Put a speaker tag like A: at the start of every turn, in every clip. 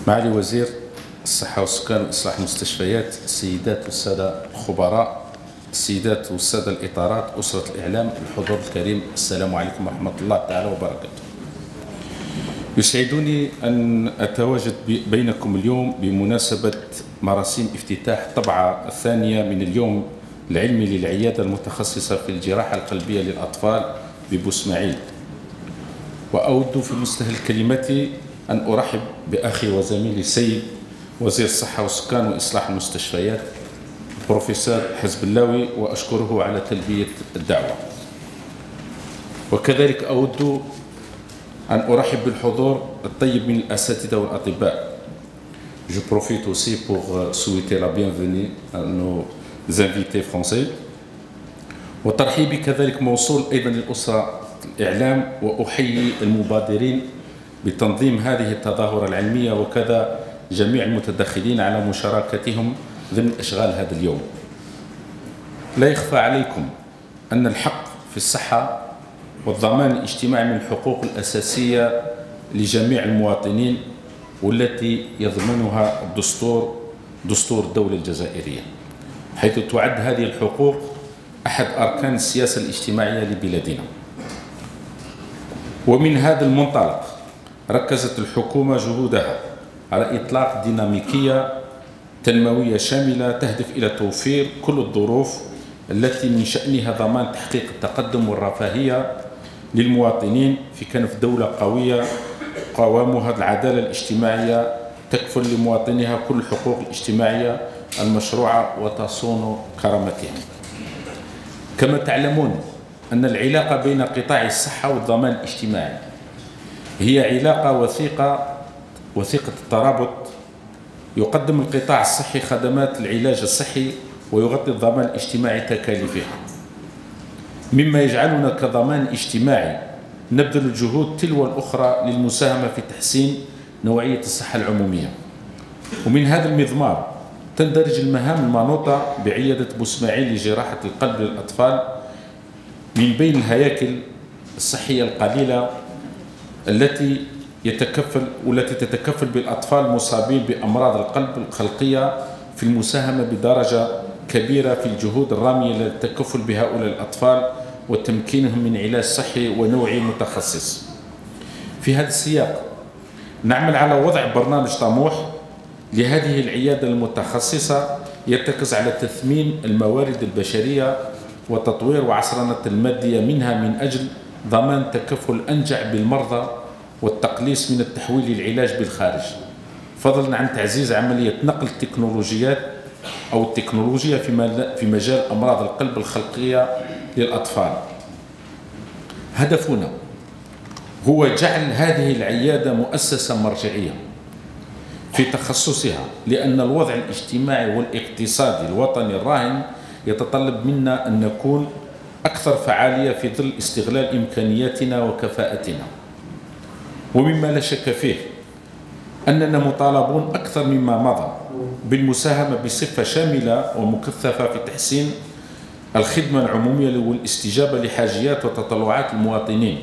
A: معالي وزير الصحة والسكان وإصلاح المستشفيات، السيدات والسادة الخبراء، السيدات والسادة الإطارات، أسرة الإعلام، الحضور الكريم، السلام عليكم ورحمة الله تعالى وبركاته. يسعدني أن أتواجد بينكم اليوم بمناسبة مراسم افتتاح الطبعة الثانية من اليوم العلمي للعيادة المتخصصة في الجراحة القلبية للأطفال ببوسماعيل. وأود في مستهل كلمتي أن أرحب بأخي وزميلي السيد وزير الصحة والسكان وإصلاح المستشفيات بروفيسور حزب اللاوي، وأشكره على تلبية الدعوة. وكذلك أود أن أرحب بالحضور الطيب من الأساتذة والأطباء. Je profite aussi pour souhaiter la bienvenue à nos invités français. وترحيبي كذلك موصول أيضا للأسرة الإعلام، وأحيي المبادرين بتنظيم هذه التظاهرة العلمية وكذا جميع المتدخلين على مشاركتهم ضمن إشغال هذا اليوم. لا يخفى عليكم أن الحق في الصحة والضمان الاجتماعي من الحقوق الأساسية لجميع المواطنين، والتي يضمنها دستور الدولة الجزائرية، حيث تعد هذه الحقوق أحد أركان السياسة الاجتماعية لبلادنا. ومن هذا المنطلق ركزت الحكومة جهودها على إطلاق ديناميكية تنموية شاملة تهدف إلى توفير كل الظروف التي من شأنها ضمان تحقيق التقدم والرفاهية للمواطنين في كنف دولة قوية قوامها العدالة الاجتماعية تكفل لمواطنيها كل الحقوق الاجتماعية المشروعة وتصون كرامتهم. كما تعلمون أن العلاقة بين قطاع الصحة والضمان الاجتماعي هي علاقة وثيقة الترابط. يقدم القطاع الصحي خدمات العلاج الصحي ويغطي الضمان الاجتماعي تكاليفها، مما يجعلنا كضمان اجتماعي نبذل الجهود تلو الأخرى للمساهمة في تحسين نوعية الصحة العمومية. ومن هذا المضمار تندرج المهام المنوطة بعيادة بوسماعيل لجراحة القلب للأطفال من بين الهياكل الصحية القليلة التي تتكفل بالأطفال المصابين بأمراض القلب الخلقية في المساهمة بدرجة كبيرة في الجهود الرامية للتكفل بهؤلاء الأطفال وتمكينهم من علاج صحي ونوعي متخصص. في هذا السياق نعمل على وضع برنامج طموح لهذه العيادة المتخصصة يرتكز على تثمين الموارد البشرية وتطوير وعصرنة المادية منها من أجل ضمان تكفل أنجع بالمرضى والتقليص من التحويل للعلاج بالخارج، فضلا عن تعزيز عملية نقل التكنولوجيا في مجال أمراض القلب الخلقية للأطفال. هدفنا هو جعل هذه العيادة مؤسسة مرجعية في تخصصها، لأن الوضع الاجتماعي والاقتصادي الوطني الراهن يتطلب منا أن نكون أكثر فعالية في ظل استغلال إمكانياتنا وكفاءتنا. ومما لا شك فيه أننا مطالبون أكثر مما مضى بالمساهمة بصفة شاملة ومكثفة في تحسين الخدمة العمومية والاستجابة لحاجيات وتطلعات المواطنين،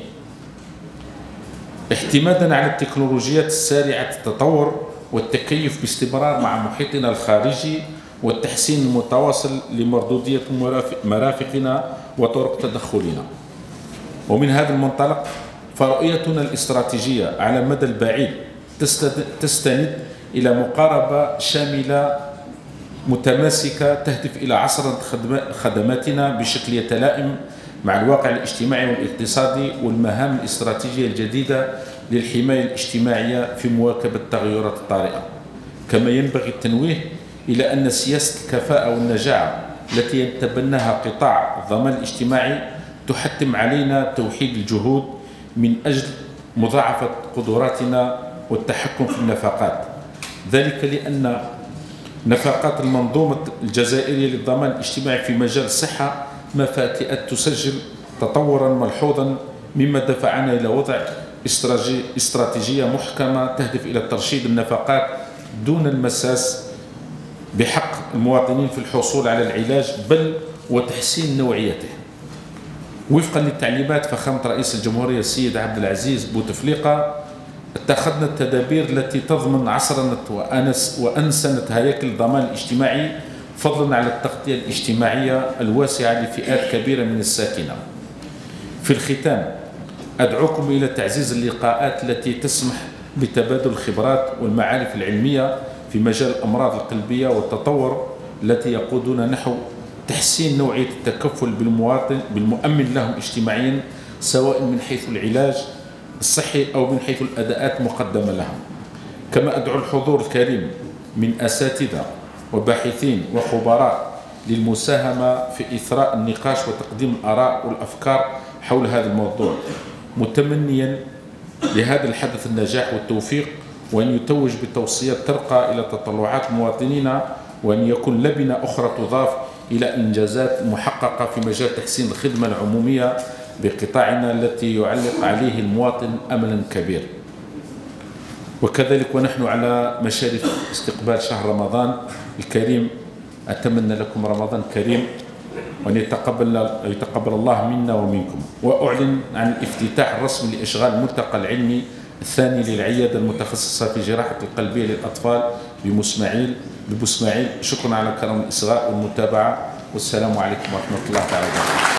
A: اعتمادا على التكنولوجيات السارعة التطور والتكيف باستمرار مع محيطنا الخارجي والتحسين المتواصل لمردودية مرافقنا وطرق تدخلنا. ومن هذا المنطلق فرؤيتنا الاستراتيجية على المدى البعيد تستند إلى مقاربة شاملة متماسكة تهدف إلى عصر خدماتنا بشكل يتلائم مع الواقع الاجتماعي والاقتصادي والمهام الاستراتيجية الجديدة للحماية الاجتماعية في مواكبة التغيرات الطارئة. كما ينبغي التنويه إلى أن سياسة الكفاءة والنجاعة التي يتبناها قطاع الضمان الاجتماعي تحتم علينا توحيد الجهود من أجل مضاعفة قدراتنا والتحكم في النفقات، ذلك لأن نفقات المنظومة الجزائرية للضمان الاجتماعي في مجال الصحة مفاتئات تسجل تطورا ملحوظا، مما دفعنا إلى وضع استراتيجية محكمة تهدف إلى ترشيد النفقات دون المساس بحق المواطنين في الحصول على العلاج بل وتحسين نوعيته. وفقا للتعليمات فخامة رئيس الجمهورية السيد عبد العزيز بوتفليقة اتخذنا التدابير التي تضمن عصرنة وأنسنة هياكل الضمان الاجتماعي، فضلا على التغطية الاجتماعية الواسعة لفئات كبيرة من الساكنة. في الختام، أدعوكم إلى تعزيز اللقاءات التي تسمح بتبادل الخبرات والمعارف العلمية في مجال الأمراض القلبية والتطور، التي يقودون نحو تحسين نوعية التكفل بالمؤمن لهم اجتماعيا، سواء من حيث العلاج الصحي أو من حيث الأداءات المقدمة لهم. كما أدعو الحضور الكريم من أساتذة وباحثين وخبراء للمساهمة في إثراء النقاش وتقديم الآراء والأفكار حول هذا الموضوع، متمنيا لهذا الحدث النجاح والتوفيق، وأن يتوج بتوصيات ترقى إلى تطلعات مواطنينا، وأن يكون لبنة أخرى تضاف إلى إنجازات محققة في مجال تحسين الخدمة العمومية بقطاعنا التي يعلق عليه المواطن أملا كبير. وكذلك ونحن على مشارف استقبال شهر رمضان الكريم، أتمنى لكم رمضان كريم، وأن يتقبل الله منا ومنكم. وأعلن عن الافتتاح الرسمي لإشغال الملتقى العلمي الثاني للعيادة المتخصصة في جراحة القلبية للأطفال ببوسماعيل. شكرا على كرم الإصغاء والمتابعة، والسلام عليكم ورحمة الله تعالى وبركاته.